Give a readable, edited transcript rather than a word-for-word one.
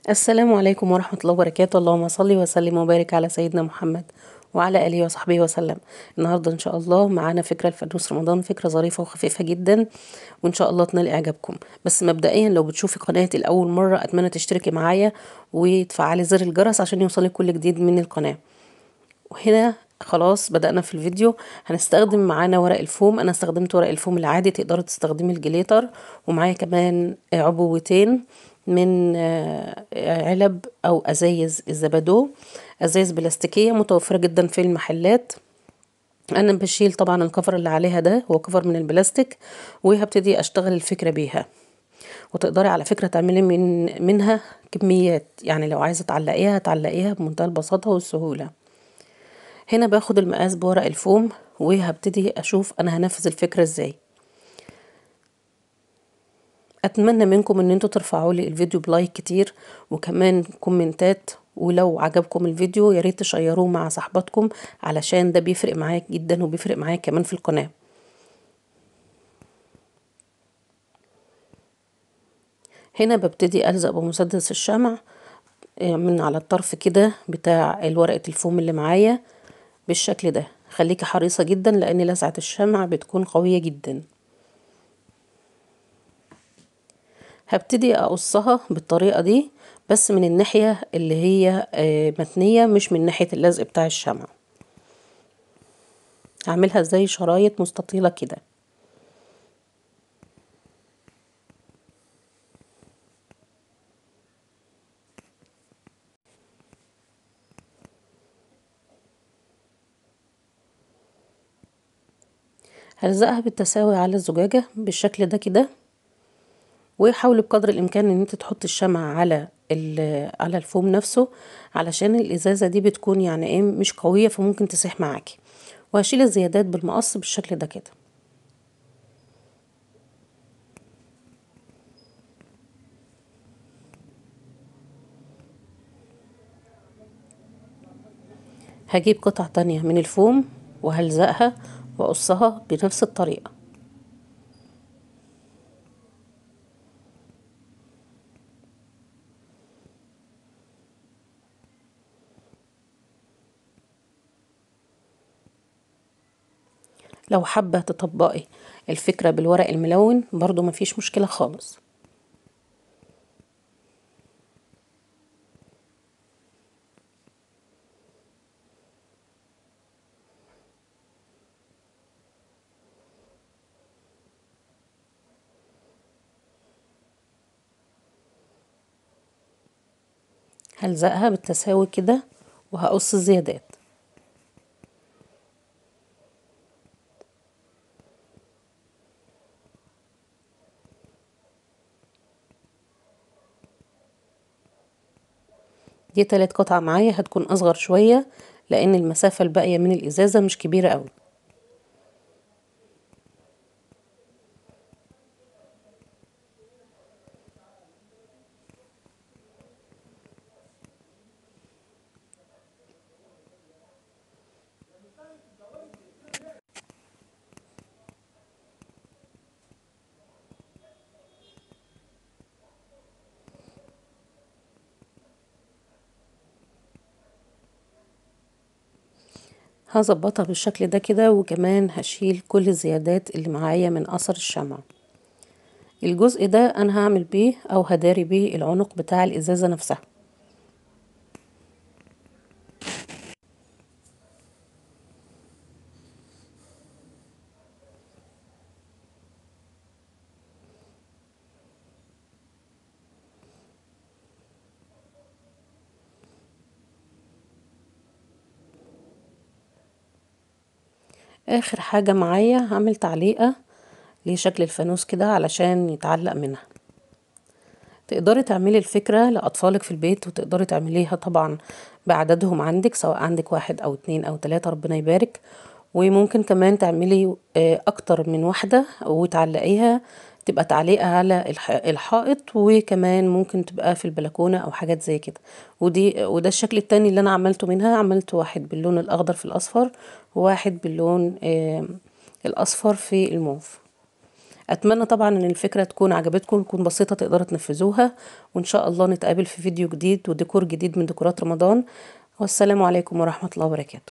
السلام عليكم ورحمة الله وبركاته. اللهم صل وسلم وبارك على سيدنا محمد وعلى آله وصحبه وسلم. النهاردة إن شاء الله معانا فكرة لفانوس رمضان، فكرة ظريفة وخفيفة جدا وإن شاء الله تنال إعجابكم. بس مبدئيا لو بتشوفي قناتي لأول مرة أتمنى تشتركي معايا وتفعلي زر الجرس عشان يوصلك كل جديد من القناة. وهنا خلاص بدأنا في الفيديو. هنستخدم معانا ورق الفوم. أنا استخدمت ورق الفوم العادي، تقدروا تستخدمي الجليتر. ومعايا كمان عبوتين من علب أو أزايز الزبادو، أزايز بلاستيكية متوفرة جدا في المحلات. أنا بشيل طبعا الكفر اللي عليها، ده هو كفر من البلاستيك، وهبتدي أشتغل الفكرة بيها. وتقدري على فكرة تعملي منها كميات، يعني لو عايزة تعلقيها بمنتهى البساطة والسهولة. هنا باخد المقاس بورق الفوم وهبتدي اشوف انا هنفذ الفكرة ازاي. اتمنى منكم ان انتوا ترفعوا لي الفيديو بلايك كتير وكمان كومنتات، ولو عجبكم الفيديو يا ريت تشيروه مع صاحباتكم علشان ده بيفرق معايا جدا وبيفرق معايا كمان في القناة. هنا ببتدي الزق بمسدس الشمع من على الطرف كده بتاع ورقة الفوم اللي معايا بالشكل ده. خليكي حريصة جدا لان لسعة الشمع بتكون قوية جدا. هبتدي اقصها بالطريقة دي بس من الناحية اللي هي متنية، مش من ناحية اللزق بتاع الشمع. هعملها زي شرايط مستطيلة كده. هلزقها بالتساوي على الزجاجة بالشكل ده كده. وحاولي بقدر الامكان ان انت تحطي الشمع على الفوم نفسه، علشان الازازة دي بتكون يعني ايه مش قوية فممكن تسيح معاكي. وهشيل الزيادات بالمقص بالشكل ده كده. هجيب قطعة تانية من الفوم وهلزقها واقصها بنفس الطريقة. لو حابة تطبقي الفكرة بالورق الملون برضو مفيش مشكلة خالص. هلزقها بالتساوي كده وهقص الزيادات. دي تالت قطعة معايا، هتكون اصغر شوية لان المسافة الباقية من الازازة مش كبيرة قوي. هظبطها بالشكل ده كده، وكمان هشيل كل الزيادات اللي معايا من اثر الشمع. الجزء ده انا هعمل بيه او هداري بيه العنق بتاع الازازة نفسها. اخر حاجة معايا هعمل تعليقة لشكل الفانوس كده علشان يتعلق منها. تقدري تعملي الفكرة لأطفالك في البيت، وتقدري تعمليها طبعا بعددهم عندك، سواء عندك 1 أو 2 أو 3 ربنا يبارك. وممكن كمان تعملي أكتر من واحدة وتعلقيها، تبقى تعليقة على الحائط، وكمان ممكن تبقى في البلكونة أو حاجات زي كده. وده الشكل التاني اللي أنا عملته منها. عملت واحد باللون الأخضر في الأصفر، وواحد باللون الأصفر في الموف. اتمنى طبعا ان الفكرة تكون عجبتكم، تكون بسيطة تقدروا تنفذوها، وان شاء الله نتقابل في فيديو جديد وديكور جديد من ديكورات رمضان. والسلام عليكم ورحمة الله وبركاته.